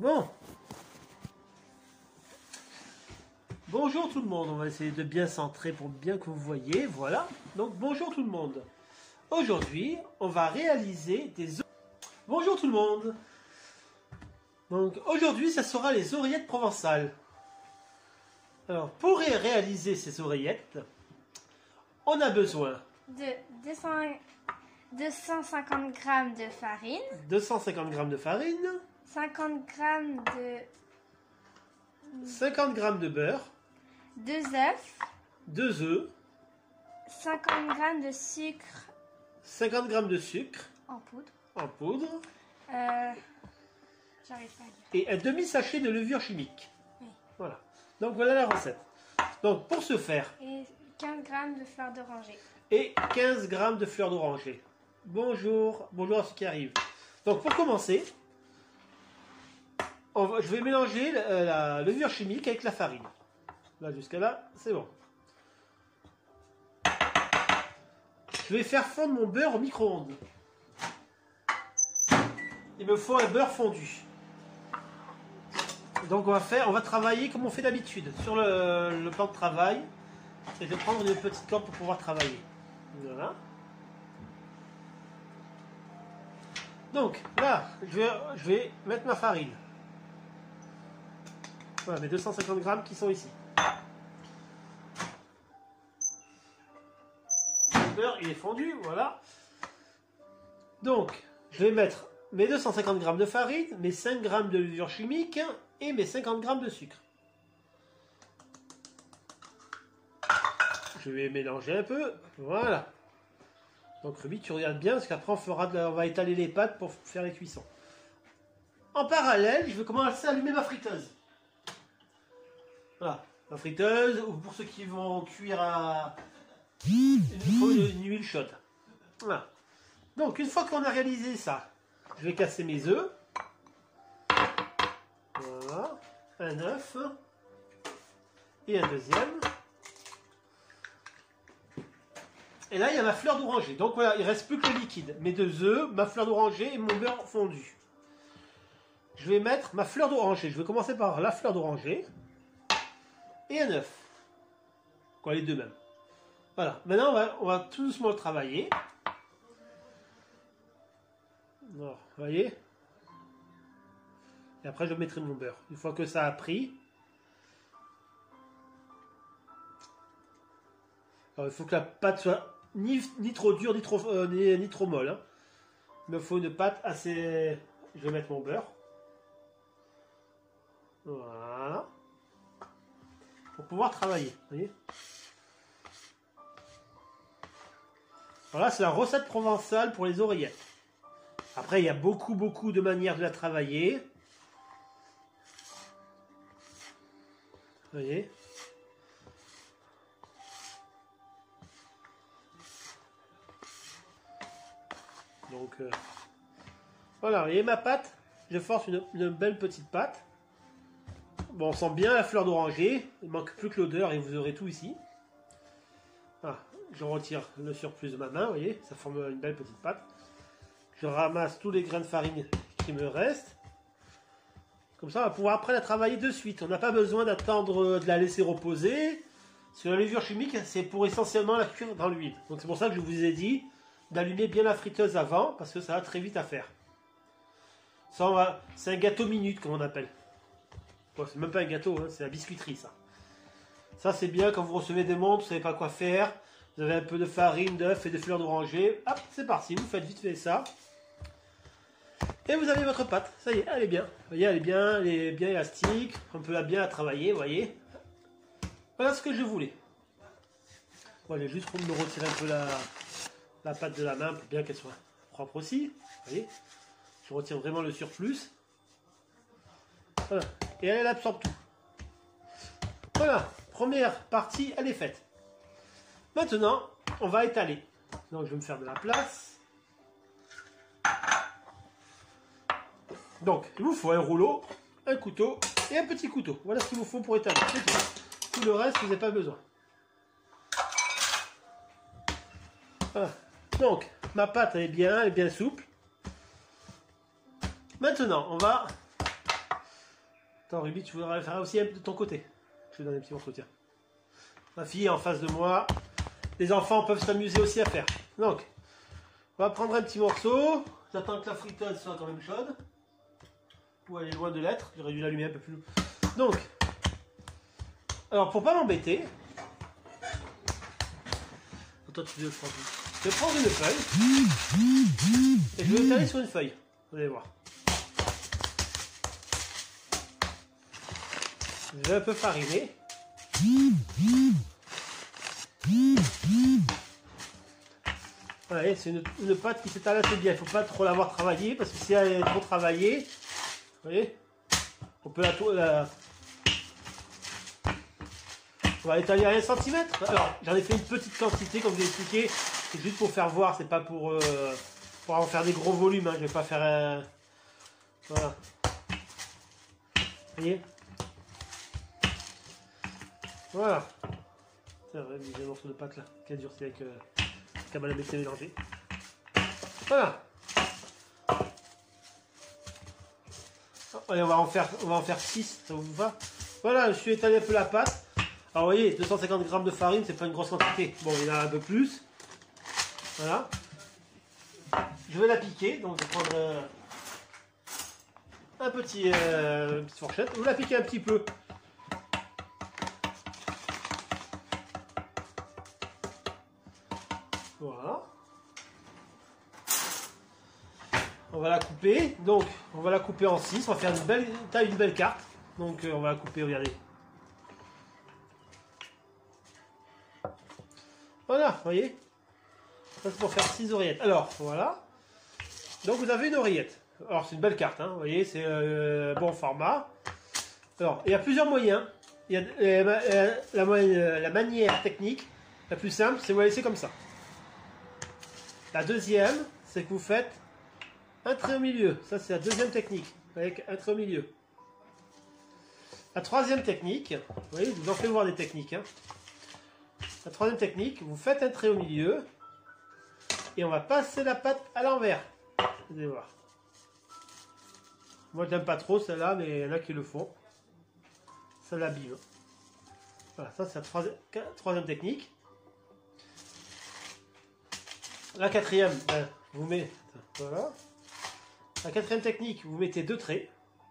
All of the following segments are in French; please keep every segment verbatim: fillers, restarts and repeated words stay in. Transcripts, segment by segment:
Bon. Bonjour tout le monde, on va essayer de bien centrer pour bien que vous voyez, voilà. Donc bonjour tout le monde. Aujourd'hui, on va réaliser des... Bonjour tout le monde. Donc aujourd'hui, ça sera les oreillettes provençales. Alors, pour ré réaliser ces oreillettes, on a besoin de deux cents, deux cent cinquante grammes de farine, deux cent cinquante grammes de farine, cinquante grammes de cinquante grammes de beurre, deux œufs, deux œufs, cinquante grammes de sucre cinquante grammes de sucre en poudre, en poudre, euh, j'arrive pas à dire. et un demi-sachet de levure chimique. Oui. Voilà. Donc voilà la recette. Donc pour ce faire, Et quinze grammes de fleurs d'oranger. et quinze grammes de fleurs d'oranger. Bonjour, bonjour à ceux qui arrivent. Donc pour commencer, on va, je vais mélanger la, la levure chimique avec la farine. Là jusqu'à là, c'est bon. Je vais faire fondre mon beurre au micro-ondes. Il me faut un beurre fondu. Donc on va faire, on va travailler comme on fait d'habitude sur le, le plan de travail. Et de prendre une petite corde pour pouvoir travailler. Voilà. Donc là, je vais, je vais mettre ma farine. Voilà, mes deux cent cinquante grammes qui sont ici. Le beurre, il est fondu, voilà. Donc, je vais mettre mes deux cent cinquante grammes de farine, mes cinq grammes de levure chimique et mes cinquante grammes de sucre. Je vais mélanger un peu, voilà. Donc Ruby, tu regardes bien, parce qu'après on, fera de la... on va étaler les pâtes pour faire les cuissons. En parallèle, je vais commencer à allumer ma friteuse. Voilà, ma friteuse, ou pour ceux qui vont cuire à... Il nous faut une, une huile chaude. Voilà. Donc une fois qu'on a réalisé ça, je vais casser mes œufs. Voilà, un œuf. Et un deuxième. Et là, il y a ma fleur d'oranger. Donc voilà, il ne reste plus que le liquide. Mes deux œufs, ma fleur d'oranger et mon beurre fondu. Je vais mettre ma fleur d'oranger. Je vais commencer par la fleur d'oranger. Et un œuf. Quoi, les deux mêmes. Voilà. Maintenant, on va, on va tout doucement le travailler. Alors, vous voyez? Et après, je mettrai mon beurre. Une fois que ça a pris. Alors, il faut que la pâte soit ni, ni trop dure, ni trop, euh, ni, ni trop molle. Hein. Il me faut une pâte assez... Je vais mettre mon beurre. Voilà. Pour pouvoir travailler. Vous voyez? Voilà, c'est la recette provençale pour les oreillettes. Après, il y a beaucoup, beaucoup de manières de la travailler. Vous voyez? Donc, euh, voilà, vous voyez ma pâte? Je force une, une belle petite pâte. Bon, on sent bien la fleur d'oranger. Il ne manque plus que l'odeur et vous aurez tout ici. Voilà, je retire le surplus de ma main, vous voyez? Ça forme une belle petite pâte. Je ramasse tous les grains de farine qui me restent. Comme ça, on va pouvoir après la travailler de suite. On n'a pas besoin d'attendre de la laisser reposer. Parce que la levure chimique, c'est pour essentiellement la cuire dans l'huile. Donc c'est pour ça que je vous ai dit d'allumer bien la friteuse avant, parce que ça va très vite à faire. Ça, on va... c'est un gâteau minute, comme on appelle. Bon, c'est même pas un gâteau, hein, c'est la biscuiterie, ça. Ça, c'est bien quand vous recevez des montres, vous savez pas quoi faire. Vous avez un peu de farine, d'œufs et de fleurs d'oranger. Hop, c'est parti, vous faites vite fait ça. Et vous avez votre pâte. Ça y est, elle est bien. Vous voyez, elle est bien, elle est bien élastique. On peut la bien la travailler, vous voyez. Voilà ce que je voulais. Moi, j'ai juste pour me retirer un peu la... la pâte de la main pour bien qu'elle soit propre aussi. Vous voyez, je retire vraiment le surplus. Voilà. Et elle, elle absorbe tout. Voilà, première partie, elle est faite. Maintenant, on va étaler. Donc, je vais me faire de la place. Donc, il vous faut un rouleau, un couteau et un petit couteau. Voilà ce qu'il vous faut pour étaler. Tout. Tout le reste, vous n'avez pas besoin. Voilà. Donc, ma pâte elle est bien, elle est bien souple. Maintenant, on va Attends, Ruby, tu voudrais faire aussi de ton côté. Je te donne un petit morceau, tiens. Ma fille est en face de moi. Les enfants peuvent s'amuser aussi à faire. Donc, on va prendre un petit morceau. J'attends que la friteuse soit quand même chaude. Ou elle est loin de l'être. J'aurais dû l'allumer un peu plus. Donc, alors pour pas m'embêter, toi tu veux prendre. Je vais prendre une feuille et je vais l'étaler sur une feuille. Vous allez voir. Je vais un peu fariner. Voilà, c'est une, une pâte qui s'étale assez bien. Il ne faut pas trop l'avoir travaillée parce que si elle est trop travaillée, vous voyez, on peut la, la on va l'étaler à un centimètre. Alors, j'en ai fait une petite quantité, comme je l'ai expliqué. C'est juste pour faire voir, c'est pas pour, euh, pour en faire des gros volumes. Hein. Je vais pas faire un... Voilà. Vous voyez? Voilà. Tiens, j'ai un morceau de pâte là, qui a durci avec euh, cabane à métier mélangé. Voilà. Allez, on va en faire, on va en faire six, ça vous va? Voilà, je suis étalé un peu la pâte. Alors vous voyez, deux cent cinquante grammes de farine, c'est pas une grosse quantité. Bon, il y en a un peu plus. Voilà. Je vais la piquer, donc je vais prendre euh, un petit, euh, une petite fourchette. Vous la piquez un petit peu. Voilà. On va la couper. Donc, on va la couper en six. On va faire une belle taille, une belle carte. Donc, euh, on va la couper, regardez. Voilà, vous voyez. Ça, c'est pour faire six oreillettes. Alors, voilà. Donc, vous avez une oreillette. Alors, c'est une belle carte, hein. Vous voyez, c'est euh, bon format. Alors, il y a plusieurs moyens. Il y a euh, la, la, la manière technique la plus simple, c'est vous la laissez comme ça. La deuxième, c'est que vous faites un trait au milieu. Ça, c'est la deuxième technique, avec un trait au milieu. La troisième technique, vous voyez, je vous en fais voir des techniques. Hein. La troisième technique, vous faites un trait au milieu et on va passer la pâte à l'envers. Vous allez voir. Moi, je n'aime pas trop celle-là, mais il y en a qui le font. Ça l'abîme. Voilà, ça, c'est la troisième, troisième technique. La quatrième, ben, vous mettez, voilà. La quatrième technique, vous mettez deux traits.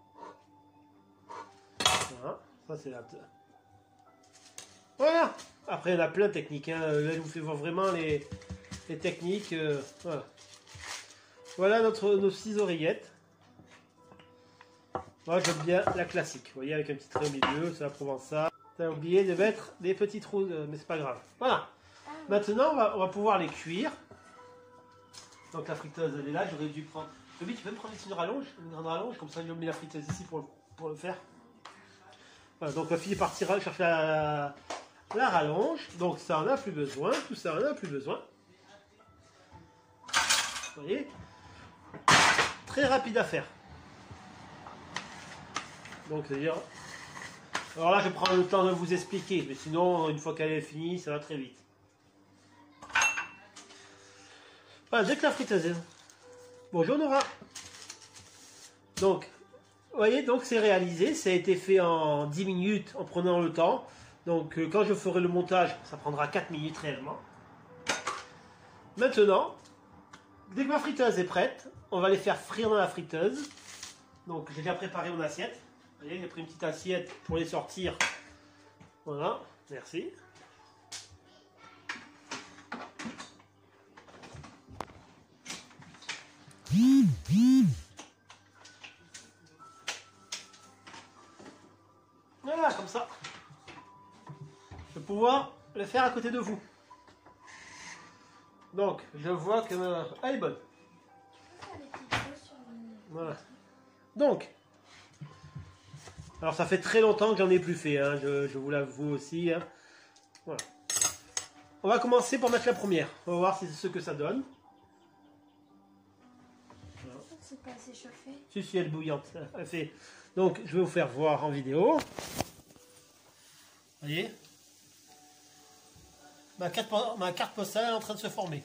Voilà, ça c'est la... Voilà. Après, il y en a plein de techniques. Hein. Là, je vous fais voir vraiment les, les techniques. Euh, voilà. Voilà notre, nos six oreillettes. Moi, j'aime bien la classique. Vous voyez, avec un petit trait au milieu, c'est la provençale. T'as oublié de mettre des petits trous, mais c'est pas grave. Voilà. Maintenant, on va, on va pouvoir les cuire. Donc la friteuse, elle est là. J'aurais dû prendre... Toby, tu peux me prendre une rallonge, une grande rallonge, comme ça, je mets la friteuse ici pour, pour le faire. Voilà, donc ma fille partira chercher la, la rallonge. Donc ça, on n'a plus besoin. Tout ça, on n'a plus besoin. Vous voyez? Très rapide à faire. Donc, c'est-à-dire... Alors là, je prends le temps de vous expliquer. Mais sinon, une fois qu'elle est finie, ça va très vite. Voilà, dès que la friteuse est... Bonjour Nora. Donc, vous voyez, donc c'est réalisé. Ça a été fait en dix minutes en prenant le temps. Donc, euh, quand je ferai le montage, ça prendra quatre minutes réellement. Maintenant, dès que ma friteuse est prête, on va les faire frire dans la friteuse. Donc, j'ai déjà préparé mon assiette. Vous voyez, j'ai pris une petite assiette pour les sortir. Voilà, merci. Voilà, comme ça. Je vais pouvoir le faire à côté de vous. Donc, je vois que... Euh, elle est bonne. Voilà. Donc, alors ça fait très longtemps que j'en ai plus fait, hein, je, je vous l'avoue aussi. Hein. Voilà. On va commencer par mettre la première. On va voir si c'est ce que ça donne. Voilà. C'est pas assez chauffé. Si, si, elle est bouillante. Elle fait... Donc, je vais vous faire voir en vidéo. Vous voyez, ma carte, ma carte postale est en train de se former.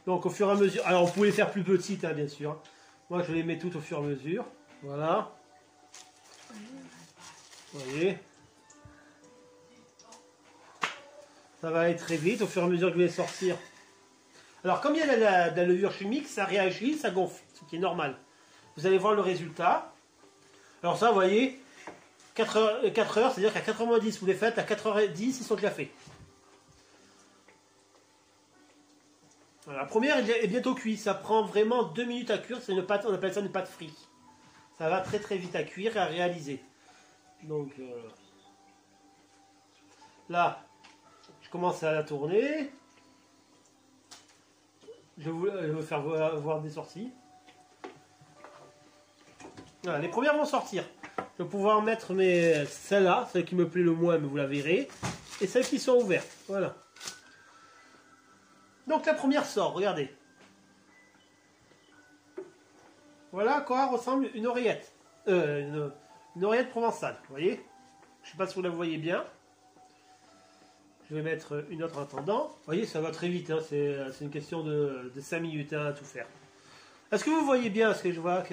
Donc au fur et à mesure, alors on pouvait les faire plus petites hein, bien sûr. Moi je les mets toutes au fur et à mesure. Voilà. Vous voyez. Ça va aller très vite au fur et à mesure que je vais les sortir. Alors comme il y a de la, de la levure chimique, ça réagit, ça gonfle, ce qui est normal. Vous allez voir le résultat. Alors ça, vous voyez, quatre heures, quatre heures c'est-à-dire qu'à quatre heures dix, vous les faites, à quatre heures dix, ils sont déjà faits. Voilà, la première est bientôt cuite, ça prend vraiment deux minutes à cuire, c'est une pâte, on appelle ça une pâte frite. Ça va très très vite à cuire et à réaliser. Donc euh, là, je commence à la tourner. Je vais vous, je vais vous faire voir, voir des sorties. Voilà, les premières vont sortir. Je vais pouvoir mettre mes celles-là, celles qui me plaisent le moins, mais vous la verrez, et celles qui sont ouvertes. Voilà. Donc la première sort, regardez. Voilà à quoi ressemble une oreillette. Euh, une, une oreillette provençale, vous voyez. Je ne sais pas si vous la voyez bien. Je vais mettre une autre en attendant. Vous voyez, ça va très vite, hein. C'est une question de, de cinq minutes hein, à tout faire. Est-ce que vous voyez bien ce que je vois que...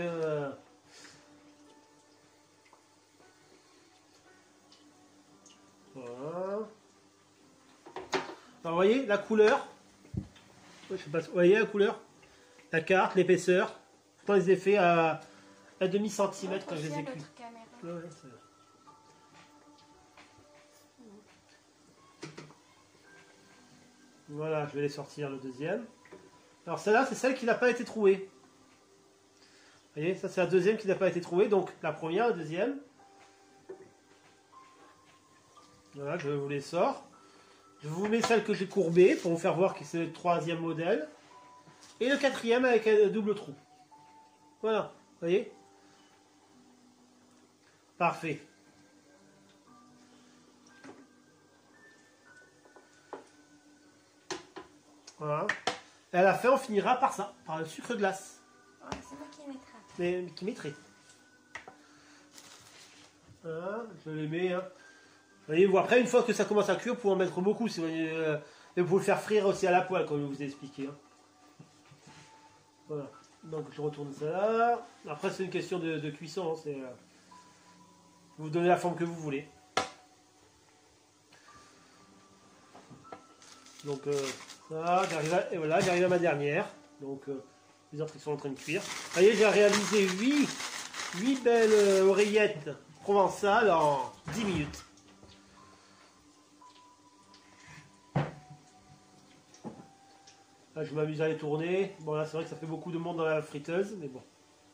Voilà. Alors, vous voyez la couleur. Je sais pas, vous voyez la couleur, la carte, l'épaisseur. Pourtant, ils les fait à, à demi centimètre quand je les ai cuits. Ouais, ouais, voilà, je vais les sortir le deuxième. Alors celle-là, c'est celle qui n'a pas été trouée. Vous voyez, ça c'est la deuxième qui n'a pas été trouée. Donc la première, la deuxième. Voilà, je vous les sors. Je vous mets celle que j'ai courbée pour vous faire voir que c'est le troisième modèle. Et le quatrième avec un double trou. Voilà, vous voyez. Parfait. Voilà. Et à la fin, on finira par ça, par le sucre glace. Ouais, c'est moi qui mettrai. Mais qui mettrai. Voilà, je les mets. Hein. Voyez, vous, après, une fois que ça commence à cuire, vous pouvez en mettre beaucoup. Si vous, euh, et vous pouvez le faire frire aussi à la poêle, comme je vous ai expliqué. Hein. Voilà. Donc, je retourne ça là. Après, c'est une question de, de cuisson. Hein, c'est, euh, vous donnez la forme que vous voulez. Donc, euh, ça, j'arrive à, et voilà, j'arrive à ma dernière. Donc, euh, les autres, ils sont en train de cuire. Vous voyez, j'ai réalisé huit belles euh, oreillettes provençales en dix minutes. Là, je m'amuse à les tourner. Bon, là, c'est vrai que ça fait beaucoup de monde dans la friteuse, mais bon.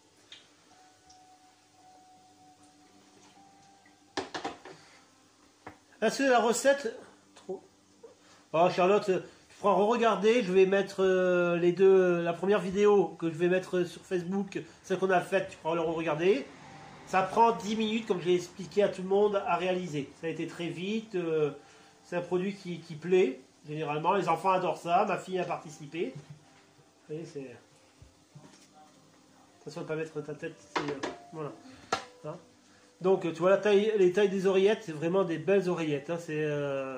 Là, c'est la recette. Trop. Oh, Charlotte, je pourras re-regarder. Je vais mettre euh, les deux. La première vidéo que je vais mettre sur Facebook, celle qu'on a faite, tu pourras le re-regarder. Ça prend dix minutes, comme j'ai expliqué à tout le monde, à réaliser. Ça a été très vite. Euh, c'est un produit qui, qui plaît. Généralement, les enfants adorent ça. Ma fille a participé. Vous voyez, c'est... Attention de ne pas mettre ta tête. Euh... Voilà. Hein, donc, tu vois, la taille, les tailles des oreillettes, c'est vraiment des belles oreillettes. Hein, c'est... Euh...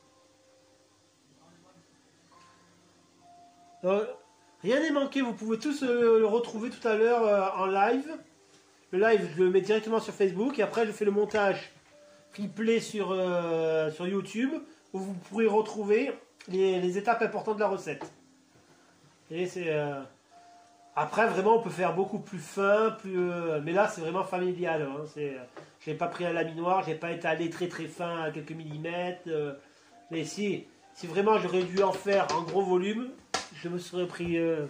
Alors, rien n'est manqué. Vous pouvez tous euh, le retrouver tout à l'heure euh, en live. Le live, je le mets directement sur Facebook. Et après, je fais le montage replay sur, euh, sur YouTube, où vous pourrez retrouver les, les étapes importantes de la recette. Et c'est euh... après vraiment on peut faire beaucoup plus fin, plus euh... mais là c'est vraiment familial. Hein. C'est, j'ai pas pris un laminoir, j'ai pas étalé très très fin à quelques millimètres. Euh... Mais si, si vraiment j'aurais dû en faire en gros volume, je me serais pris. Euh...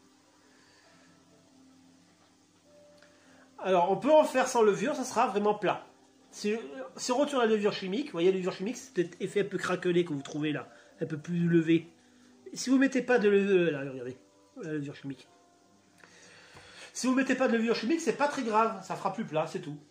Alors on peut en faire sans levure, ça sera vraiment plat. Si, si on retourne à la levure chimique, vous voyez la levure chimique, c'est cet effet un peu craquelé que vous trouvez là, un peu plus levé. Si vous ne mettez pas de levure, là, regardez, la levure chimique. Si vous ne mettez pas de levure chimique, c'est pas très grave, ça fera plus plat, c'est tout.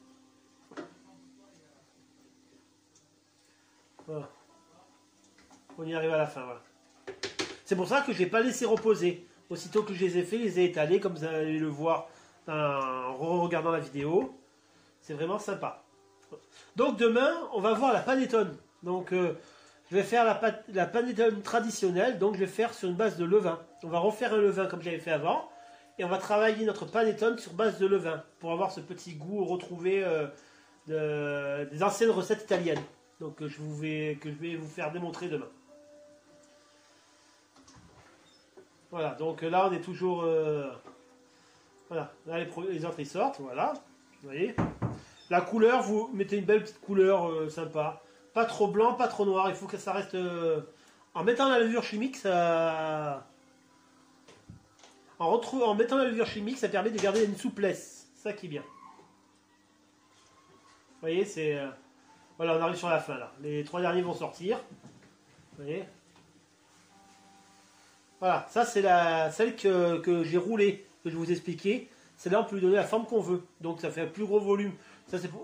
Voilà. On y arrive à la fin, voilà. C'est pour ça que je n'ai pas laissé reposer. Aussitôt que je les ai faits, je les ai étalés, comme vous allez le voir en regardant la vidéo. C'est vraiment sympa. Donc demain, on va voir la panettone. Donc, euh, je vais faire la, pâte, la panettone traditionnelle, donc je vais faire sur une base de levain. On va refaire un levain comme j'avais fait avant, et on va travailler notre panettone sur base de levain, pour avoir ce petit goût retrouvé euh, de, des anciennes recettes italiennes. Donc je vous vais, que je vais vous faire démontrer demain. Voilà, donc là on est toujours... Euh, voilà, là les, les entrées sortent, voilà, vous voyez. La couleur, vous mettez une belle petite couleur euh, sympa. Pas trop blanc, pas trop noir, il faut que ça reste... Euh, en mettant la levure chimique, ça... En, retrouve, en mettant la levure chimique, ça permet de garder une souplesse. C'est ça qui est bien. Vous voyez, c'est... Euh, voilà, on arrive sur la fin, là. Les trois derniers vont sortir. Vous voyez. Voilà, ça c'est la celle que, que j'ai roulée, que je vous expliquais. C'est là on peut lui donner la forme qu'on veut. Donc ça fait un plus gros volume. Ça c'est pour...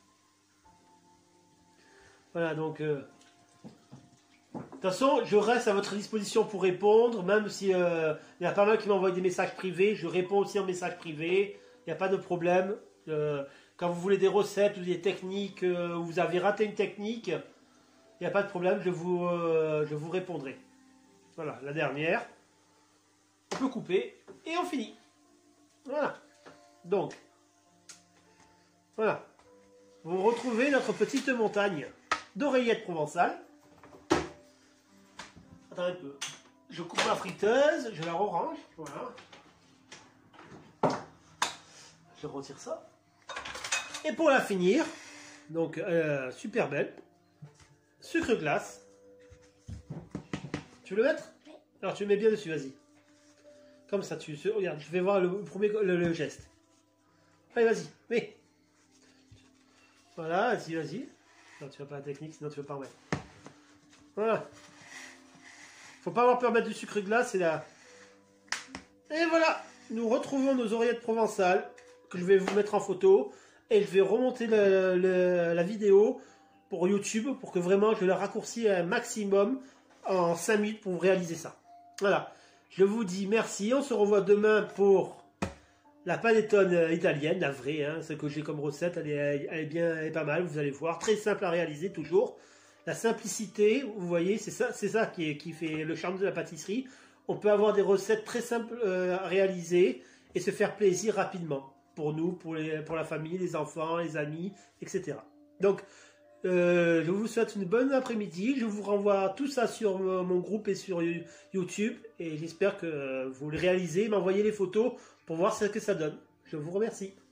Voilà, donc... Euh... De toute façon, je reste à votre disposition pour répondre, même si euh, il y a pas mal qui m'envoient des messages privés. Je réponds aussi en message privé. Il n'y a pas de problème. Euh, quand vous voulez des recettes ou des techniques, euh, ou vous avez raté une technique, il n'y a pas de problème, je vous, euh, je vous répondrai. Voilà, la dernière. On peut couper et on finit. Voilà. Donc, voilà. Vous retrouvez notre petite montagne d'oreillettes provençales. Attends un peu. Je coupe ma friteuse, je la orange. Voilà. Je retire ça. Et pour la finir, donc euh, super belle, sucre glace. Tu veux le mettre? Oui. Alors tu le mets bien dessus, vas-y. Comme ça, tu... Regarde, je vais voir le premier le, le geste. Allez, vas-y, mets. Voilà, vas-y, vas-y. Non, tu vas pas la technique, sinon tu vas pas en mettre. Voilà. Faut pas avoir peur de mettre du sucre glace, et là. Et voilà, nous retrouvons nos oreillettes provençales, que je vais vous mettre en photo. Et je vais remonter le, le, la vidéo pour YouTube, pour que vraiment je la raccourcis un maximum en cinq minutes pour réaliser ça. Voilà. Je vous dis merci. On se revoit demain pour la panettone italienne, la vraie. Hein, celle que j'ai comme recette, elle est, elle est bien, elle est pas mal. Vous allez voir. Très simple à réaliser toujours. La simplicité, vous voyez, c'est ça, c'est ça qui, est, qui fait le charme de la pâtisserie. On peut avoir des recettes très simples euh, à réaliser et se faire plaisir rapidement. Pour nous, pour, les, pour la famille, les enfants, les amis, et cetera. Donc, euh, je vous souhaite une bonne après-midi. Je vous renvoie tout ça sur mon groupe et sur YouTube. Et j'espère que vous le réalisez. M'envoyez les photos pour voir ce que ça donne. Je vous remercie.